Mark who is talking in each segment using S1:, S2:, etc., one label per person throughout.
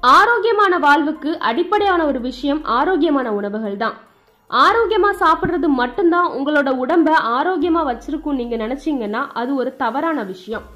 S1: ஆரோக்கியமான வாழ்வுக்கு அடிப்படையான ஒரு விஷயம் ஆரோக்கியமான உணவுகள் தான். ஆரோக்கியமா சாப்பிடுறது மட்டும்தான் உங்களோட உடம்ப ஆரோக்கியமா வச்சிருக்கும் நீங்க நினைச்சீங்கன்னா அது ஒரு தவறான விஷயம்.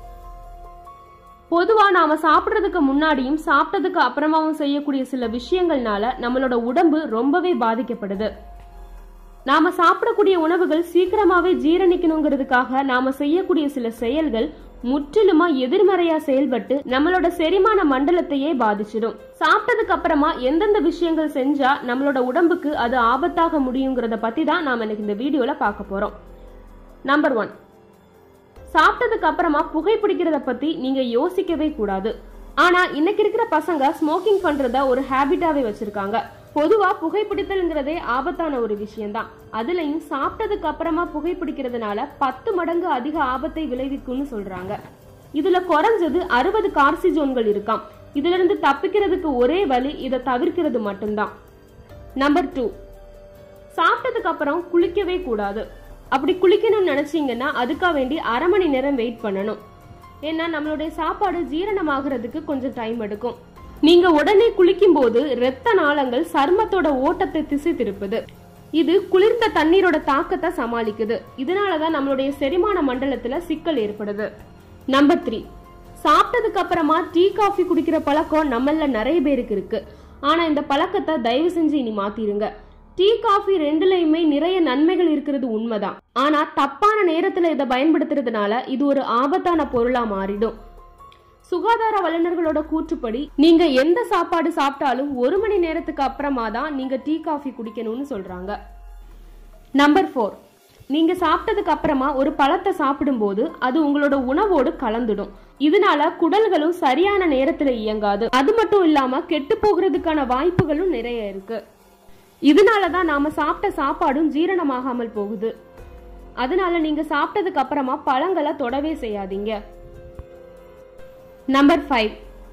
S1: பொதுவா நாம சாப்பிடுறதுக்கு முன்னாடியும் சாப்பிட்டதுக்கு அப்புறமாவும் செய்யக்கூடிய சில விஷயங்கள்னால நம்மளோட உடம்பு ரொம்பவே பாதிக்கப்படுது. நாம சாப்பிடக்கூடிய உணவுகள் சீக்கிரமாவே ஜீரணிக்கணுங்கிறதுக்காக நாம செய்யக்கூடிய சில செயல்கள் முற்றிலுமா எதிர்மறையா செயல்பட்டு நம்மளோட செரிமான மண்டலத்தையே பாதிச்சிடும். சாப்பிட்டதுக்கு அப்புறமா எந்தெந்த விஷயங்கள் செஞ்சா நம்மளோட உடம்புக்கு அது ஆபத்தாக முடியுங்கிறத பத்தி தான் நாம இன்னைக்கு இந்த வீடியோல பார்க்க போறோம். நம்பர் 1, சாப்பிட்டதுக்கு அப்புறமா புகைப்பிடிக்கிறத பத்தி நீங்க யோசிக்கவே கூடாது. ஆனா இன்னைக்கு இருக்கிற பசங்க ஸ்மோக்கிங் பண்றத ஒரு ஹேபிட்டாவே வச்சிருக்காங்க. பொதுவா புகைப்பிடித்தல்ங்கிறதே ஆபத்தான ஒரு விஷயம்தான். அதுலயும் சாப்பிட்டதுக்கு அப்புறமா புகைப்பிடிக்கிறதுனால 10 மடங்கு அதிக ஆபத்தை விளைவிக்கும்னு சொல்றாங்க. இதுல குறைஞ்சது 60 கார்சிஜோன்கள் இருக்காம். இதுல இருந்து தப்பிக்கிறதுக்கு ஒரே வழி இதை தவிர்க்கிறது மட்டும்தான். நம்பர் 2, சாப்பிட்டதுக்கு அப்புறம் குளிக்கவே கூடாது. அப்படி குளிக்கணும்னு நினைச்சீங்கன்னா அதுக்காக வேண்டி அரை மணி நேரம் வெயிட் பண்ணணும். ஏன்னா நம்மளுடைய சாப்பாடு ஜீரணமாகிறதுக்கு கொஞ்சம் டைம் எடுக்கும். நீங்க உடனே குளிக்கும் போது இரத்த நாளங்கள் சருமத்தோட ஓட்டத்தை திசை திருப்புது. இது குளிர்ந்த தண்ணீரோட தாக்கத்தை சமாளிக்குது. இதனாலதான் நம்மளுடைய செரிமான மண்டலத்துல சிக்கல் ஏற்படுது. நம்பர் 3, சாப்பிட்டதுக்கு அப்புறமா டீ காஃபி குடிக்கிற பழக்கம் நம்மள நிறைய பேருக்கு இருக்கு. ஆனா இந்த பழக்கத்தை தயவு செஞ்சு இனி மாத்திருங்க. டீ காஃபி ரெண்டுலயுமே நிறைய நன்மைகள் இருக்கிறது உண்மைதான். ஆனா தப்பான நேரத்துல இதை பயன்படுத்துறதுனால இது ஒரு ஆபத்தான பொருளா மாறிடும். சுகாதார வல்லுநர்களோட கூற்றுப்படி நீங்க எந்த சாப்பாடு சாப்பிட்டாலும் 1 மணி நேரத்துக்கு அப்புறமா தான் நீங்க டீ காஃபி குடிக்கணும்னு சொல்றாங்க. நம்பர் 4, நீங்க சாப்பிட்டதுக்கு அப்புறமா ஒரு பழத்தை சாப்பிடும் போது அது உங்களோட உணவோடு கலந்துடும். இதனால குடல்களும் சரியான நேரத்துல இயங்காது. அது மட்டும் இல்லாம கெட்டு போகிறதுக்கான வாய்ப்புகளும் நிறைய இருக்கு. இதனாலதான் நாம சாப்பிட்ட சாப்பாடும் ஜீரணமாகாமல் போகுது. அதனால நீங்க சாப்பிட்டதுக்கு அப்புறமா பழங்களை தொடவே செய்யாதீங்க. நம்பர் 5,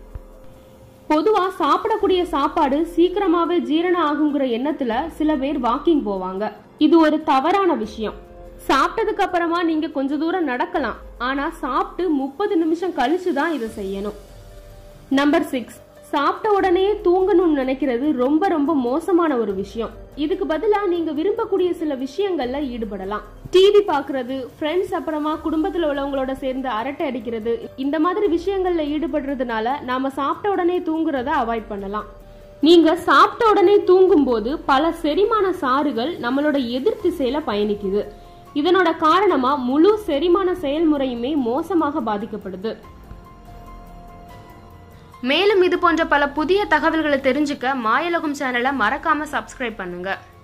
S1: பொதுவா சாப்பிடக்கூடிய சாப்பாடு சீக்கிரமாவே ஜீரணம் ஆகுங்கிற எண்ணத்துல சில பேர் வாக்கிங் போவாங்க. இது ஒரு தவறான விஷயம். சாப்பிட்டதுக்கு அப்புறமா நீங்க கொஞ்ச தூரம் நடக்கலாம். ஆனா சாப்பிட்டு 30 நிமிஷம் கழிச்சுதான் இதை செய்யணும். நம்பர் 6, சாப்பிட்ட உடனே தூங்கணும்னு நினைக்கிறது ரொம்ப ரொம்ப மோசமான ஒரு விஷயம். இதுக்கு பதிலா நீங்க விரும்பக்கூடிய சில விஷயங்கள்ல ஈடுபடலாம். டிவி பாக்குறது, ஃப்ரெண்ட்ஸ் அப்புறமா குடும்பத்துல உள்ளவங்களோட சேர்ந்து அரட்டை அடிக்கிறது, இந்த மாதிரி விஷயங்கள்ல ஈடுபடுறதுனால நாம சாப்பிட்ட உடனே தூங்குறத அவாய்ட் பண்ணலாம். நீங்க சாப்பிட்ட உடனே தூங்கும் போது பல செரிமான சாறுகள் நம்மளோட எதிர் திசையில பயணிக்குது. இதனோட காரணமா முழு செரிமான செயல்முறையுமே மோசமாக பாதிக்கப்படுது. மேலும் இது போன்ற பல புதிய தகவல்களை தெரிஞ்சுக்க மாயலோகம் சேனலை மறக்காம சப்ஸ்கிரைப் பண்ணுங்க.